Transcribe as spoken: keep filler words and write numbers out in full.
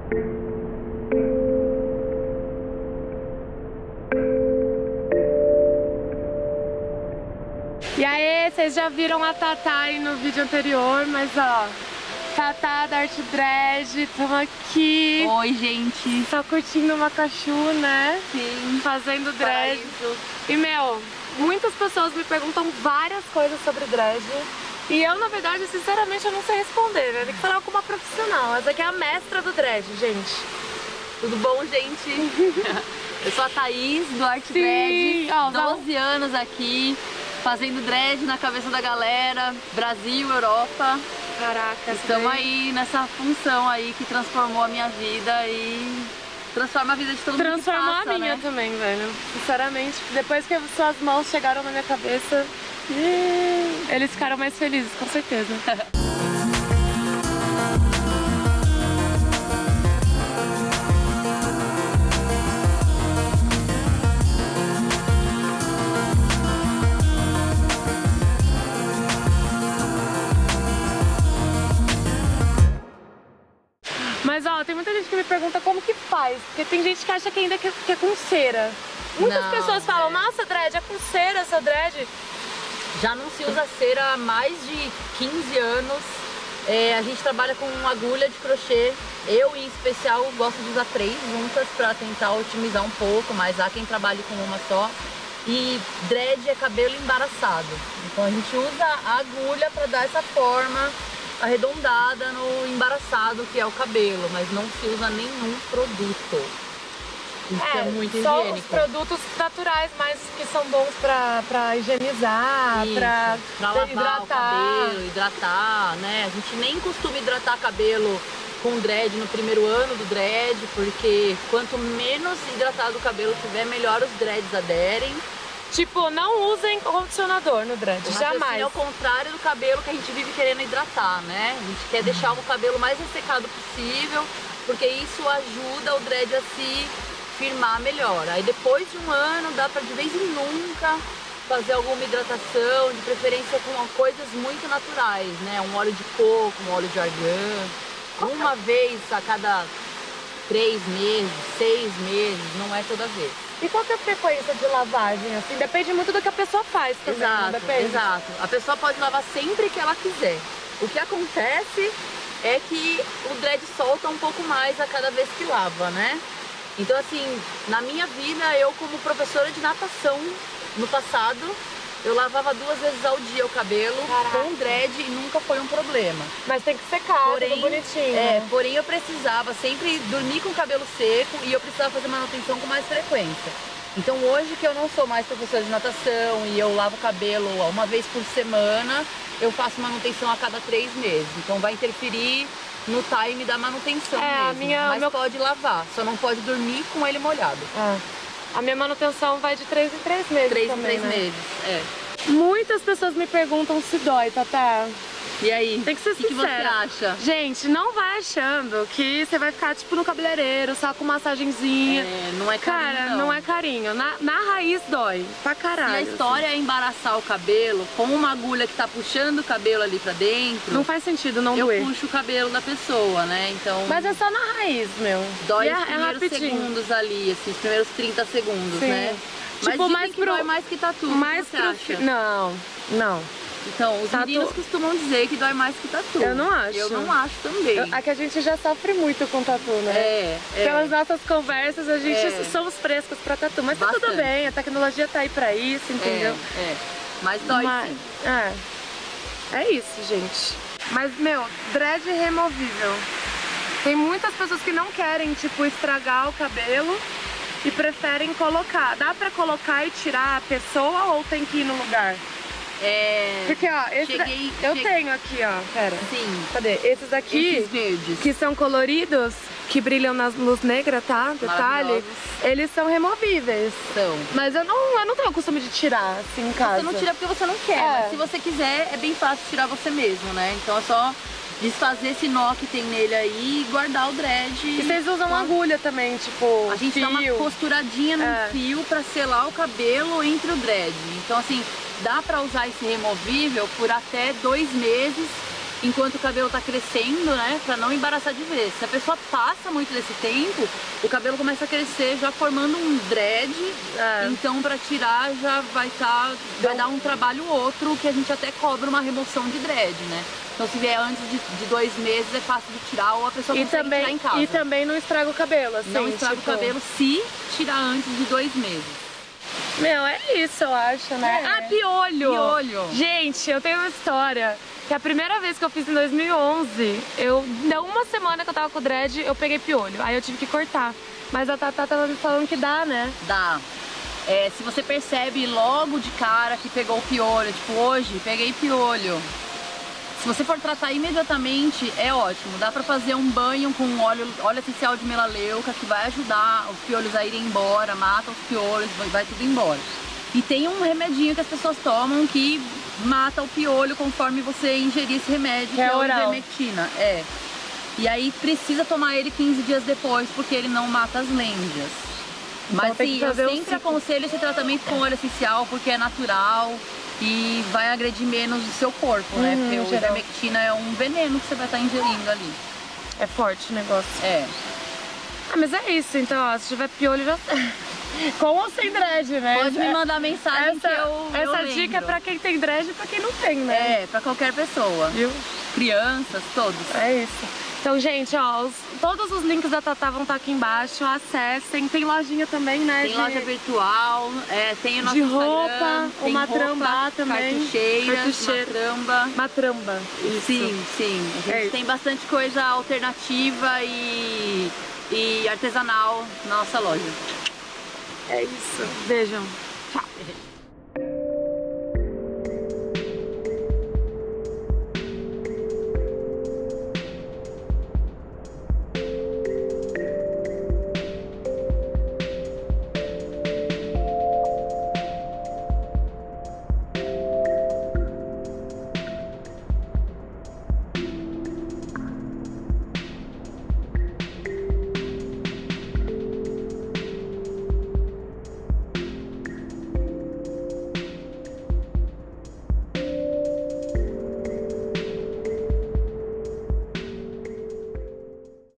E aí, vocês já viram a Tatá aí no vídeo anterior, mas ó, Tatá da Arte Dread, estamos aqui. Oi, gente. Só curtindo uma cachu, né? Sim. Fazendo dread. Paraíso. E meu, muitas pessoas me perguntam várias coisas sobre dread. E eu, na verdade, sinceramente, eu não sei responder, né? Tem que falar com uma profissional. Essa aqui é a mestra do dread, gente. Tudo bom, gente? Eu sou a Thaís, do Arte Sim. Dread. Ó, doze anos aqui, fazendo dread na cabeça da galera. Brasil, Europa. Caraca, estamos aí nessa função aí que transformou a minha vida e transforma a vida de todo mundo que passa, transformou a minha, né? também, velho. Sinceramente, depois que suas mãos chegaram na minha cabeça, eles ficaram mais felizes, com certeza. Mas ó, tem muita gente que me pergunta como que faz, porque tem gente que acha que ainda que é, que é com cera. Muitas Não, pessoas falam, é. nossa, dread, é com cera essa dread. Já não se usa cera há mais de quinze anos. É, a gente trabalha com agulha de crochê. Eu, em especial, gosto de usar três juntas para tentar otimizar um pouco, mas há quem trabalhe com uma só. E dread é cabelo embaraçado. Então a gente usa a agulha para dar essa forma arredondada no embaraçado que é o cabelo, mas não se usa nenhum produto. Isso é, é muito só higiênico. Os produtos naturais, mas que são bons pra, pra higienizar, Isso, pra, pra lavar hidratar. o cabelo, hidratar, né? A gente nem costuma hidratar cabelo com dread no primeiro ano do dread, porque quanto menos hidratado o cabelo tiver, melhor os dreads aderem. Tipo, não usem condicionador no dread, Mas jamais. assim, é o contrário do cabelo que a gente vive querendo hidratar, né? A gente quer deixar o cabelo mais ressecado possível, porque isso ajuda o dread a se firmar melhor. Aí depois de um ano, dá pra de vez em nunca fazer alguma hidratação, de preferência com coisas muito naturais, né? Um óleo de coco, um óleo de argan. Uma vez a cada três meses, seis meses, não é toda vez. E qual que é a frequência de lavagem? Assim, depende muito do que a pessoa faz também, exato, não depende? Exato. A pessoa pode lavar sempre que ela quiser. O que acontece é que o dread solta um pouco mais a cada vez que lava, né? Então assim, na minha vida, eu como professora de natação, no passado, eu lavava duas vezes ao dia o cabelo. Caraca. Com dread e nunca foi um problema. Mas tem que secar, porém, tudo bonitinho. É, porém eu precisava sempre dormir com o cabelo seco e eu precisava fazer manutenção com mais frequência. Então hoje que eu não sou mais professora de natação e eu lavo o cabelo uma vez por semana, eu faço manutenção a cada três meses. Então vai interferir no time da manutenção é, mesmo. A minha, mas meu... pode lavar, só não pode dormir com ele molhado. Ah. A minha manutenção vai de três em três meses Três também, em três né? meses, é. Muitas pessoas me perguntam se dói, Tatá. E aí? Tem que ser sincera. O que você acha? Gente, não vai achando que você vai ficar tipo no cabeleireiro, só com massagenzinha. É, não é carinho, Cara, não. não é carinho. Na, na raiz dói, pra caralho. Se a história assim é embaraçar o cabelo com uma agulha que tá puxando o cabelo ali pra dentro... Não faz sentido não eu doer. Eu puxo o cabelo da pessoa, né? Então... Mas é só na raiz, meu. Dói e os é, primeiros é segundos ali, assim, os primeiros trinta segundos, Sim. né? Mas tipo, mais que pro... dói mais que tatu, mais o que você pro... acha? Não, não. Então, os tatu... meninos costumam dizer que dói mais que tatu. Eu não acho. Eu não acho também. Eu, é que a gente já sofre muito com tatu, né? É, é. Pelas nossas conversas, a gente é. somos frescos pra tatu. Mas bastante. Tá tudo bem, a tecnologia tá aí pra isso, entendeu? É, é. Mas dói Mas, sim. É. É isso, gente. Mas, meu, dread removível. Tem muitas pessoas que não querem, tipo, estragar o cabelo e preferem colocar. Dá pra colocar e tirar a pessoa ou tem que ir no lugar? É... Porque, ó, esse cheguei, da... eu cheguei... tenho aqui, ó, pera. Sim. Cadê? Esses aqui, esses verdes, que são coloridos, que brilham na luz negra, tá? Detalhe, eles são removíveis. São. Mas eu não, eu não tenho o costume de tirar, assim, em casa. Você não tira porque você não quer, é. mas se você quiser, é bem fácil tirar você mesmo, né? Então é só desfazer esse nó que tem nele aí e guardar o dread. E vocês usam com... agulha também, tipo, a gente fio. dá uma costuradinha no é. fio pra selar o cabelo entre o dread. Então assim, dá pra usar esse removível por até dois meses enquanto o cabelo tá crescendo, né? Pra não embaraçar de vez. Se a pessoa passa muito desse tempo, o cabelo começa a crescer já formando um dread. É. Então pra tirar já vai tá, vai dar um trabalho outro que a gente até cobra uma remoção de dread, né? Então se vier antes de, de dois meses é fácil de tirar ou a pessoa e consegue também, tirar em casa. E também não estraga o cabelo, assim. Não estraga tipo... o cabelo se tirar antes de dois meses. Meu, é isso, eu acho, né? É. Ah, piolho! Piolho! Gente, eu tenho uma história. Que a primeira vez que eu fiz em dois mil e onze, eu, não uma semana que eu tava com o dread, eu peguei piolho. Aí eu tive que cortar. Mas a Tatá tava me falando que dá, né? Dá. É, se você percebe logo de cara que pegou o piolho, tipo, hoje peguei piolho. Se você for tratar imediatamente, é ótimo. Dá pra fazer um banho com óleo, óleo essencial de melaleuca, que vai ajudar os piolhos a irem embora, mata os piolhos, vai, vai tudo embora. E tem um remedinho que as pessoas tomam que mata o piolho conforme você ingerir esse remédio, que, que é o ivermectina. É. E aí precisa tomar ele quinze dias depois, porque ele não mata as lêndias. Mas então, sim, eu sempre aconselho esse tratamento com óleo essencial, porque é natural e vai agredir menos o seu corpo, né? Uhum, porque o geral. ivermectina é um veneno que você vai estar ingerindo ali. É forte o negócio. É. Ah, mas é isso, então, ó, se tiver piolho já... Com ou sem dread, né? Pode me mandar mensagem essa, que eu Essa eu dica é pra quem tem dread e pra quem não tem, né? É, pra qualquer pessoa. Viu? Crianças, todos. É isso. Então, gente, ó, os, todos os links da Tatá vão estar aqui embaixo, acessem. Tem lojinha também, né? Tem de... loja virtual, é, tem o nosso de Instagram, roupa, tem uma tramba também. Cartucheiras, Cartucheira. matramba. Matramba. Isso. Sim, sim. A gente é tem bastante coisa alternativa e, e artesanal na nossa loja. É isso. Beijão. Tchau.